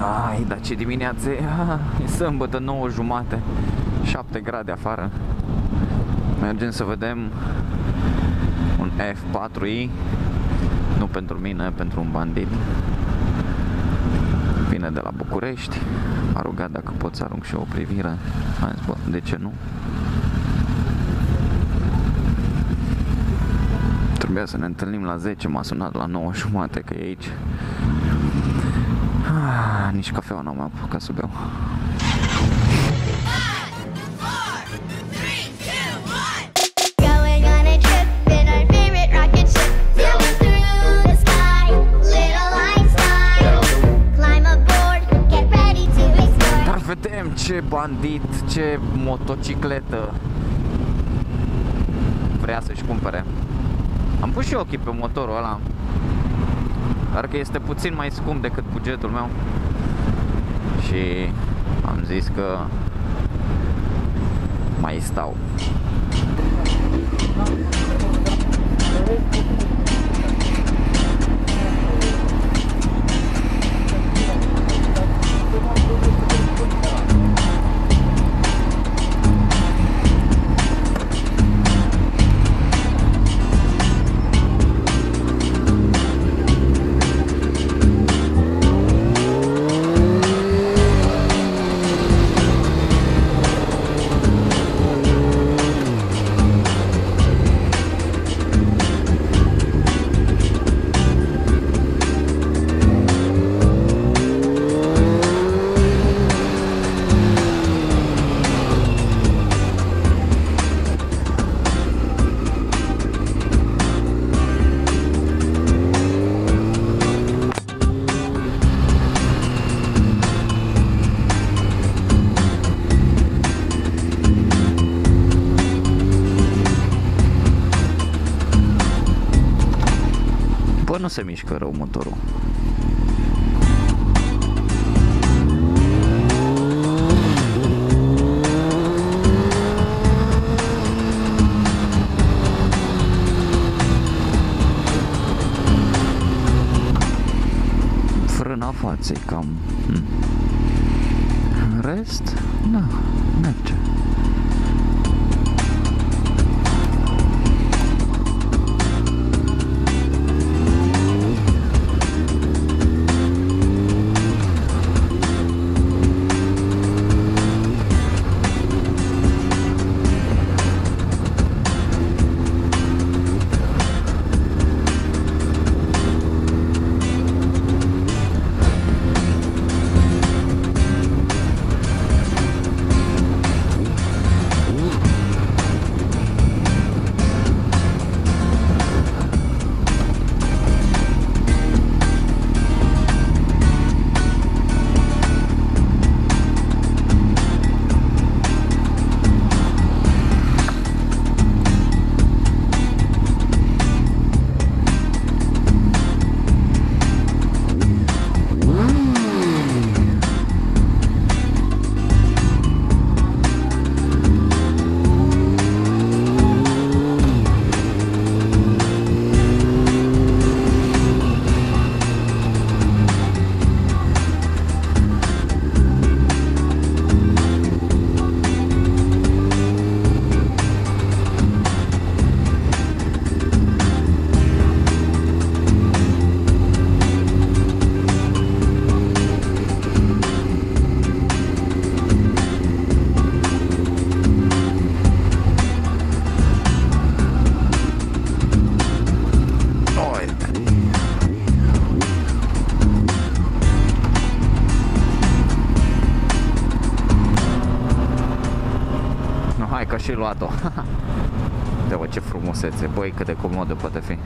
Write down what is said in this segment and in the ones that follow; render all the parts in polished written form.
Ai, dar ce dimineață e, e sâmbătă, 9:30, 7 grade afară. Mergem să vedem un F4i, nu pentru mine, pentru un bandit. Vine de la București, m-a rugat dacă pot să arunc și eu o privire. Am zis, bă, de ce nu? Trebuia să ne întâlnim la 10, m-a sunat la 9:30 că e aici. Nici cafeaua n-am mai apucat să beau. Dar vedem ce bandit, ce motocicletă vrea să-și cumpere. Am pus și ochii pe motorul ăla, dar că este puțin mai scump decât bugetul meu. Și am zis că mai stau. Bă, nu se mișcă rău motorul. Frâna faței cam... În rest, da, merge. Hai că și luat-o. Uite-vă ce frumusețe, băi, cât de comodă poate fi.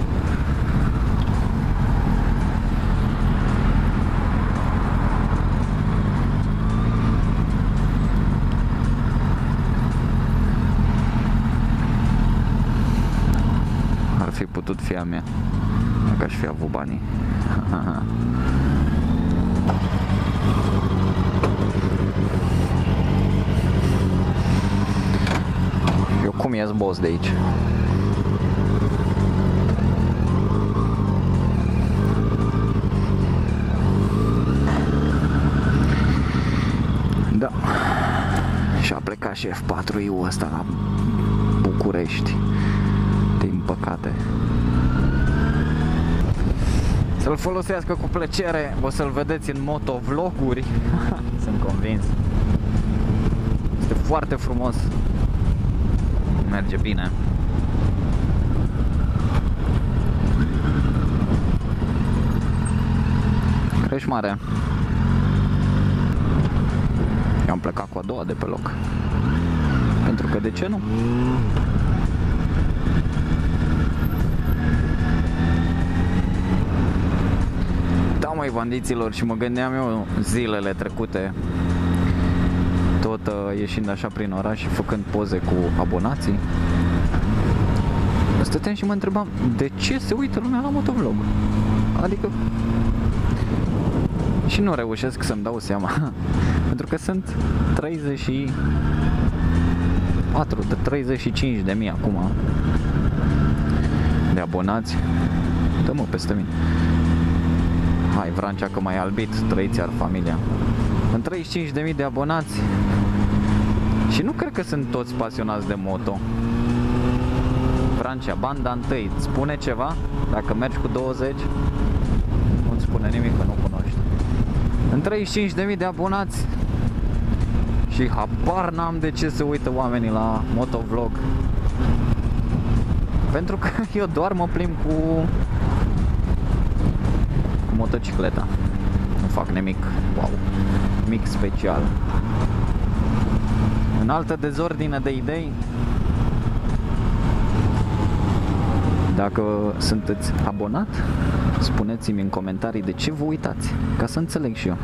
Ar fi putut fi a mea, dacă aș fi avut banii. Eu cum ies boss de aici? ca și F4i-ul ăsta la București, din păcate. Să-l folosească cu plăcere, o să-l vedeți în motovloguri. Sunt convins. Este foarte frumos. Merge bine. Crești mare. Eu am plecat cu a doua de pe loc. Pentru că de ce nu? Da, măi, bandiților, și mă gândeam eu zilele trecute, tot ieșind așa prin oraș și făcând poze cu abonații, stăteam și mă întrebam de ce se uită lumea la motovlog. Adică și nu reușesc să-mi dau seama. Pentru că sunt 35 de mii acum de abonați. Dă-mă peste mine. Hai, Vrancea, că m-ai albit, trăiți iar familia. În 35.000 de abonați. Și nu cred că sunt toți pasionați de moto. Vrancea, banda întâi, spune ceva? Dacă mergi cu 20, nu-ți spune nimic, că nu cunoști. În 35.000 de abonați. Și habar n-am de ce se uită oamenii la motovlog. Pentru că eu doar mă plimb cu motocicleta. Nu fac nimic, wow, mic special. În altă dezordine de idei, dacă sunteți abonat, spuneți-mi în comentarii de ce vă uitați, ca să înțeleg și eu.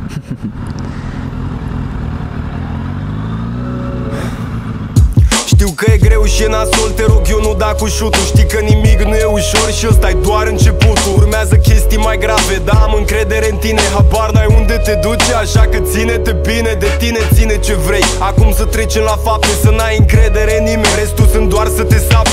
Știu că e greu și e nasol, te rog eu nu da cu șutul. Știi că nimic nu e ușor și ăsta-i doar începutul. Urmează chestii mai grave, dar am încredere în tine. Habar n-ai unde te duce, așa că ține-te bine. De tine ține ce vrei, acum să trecem la fapte. Să n-ai încredere în nimeni, restul sunt doar să te sapi.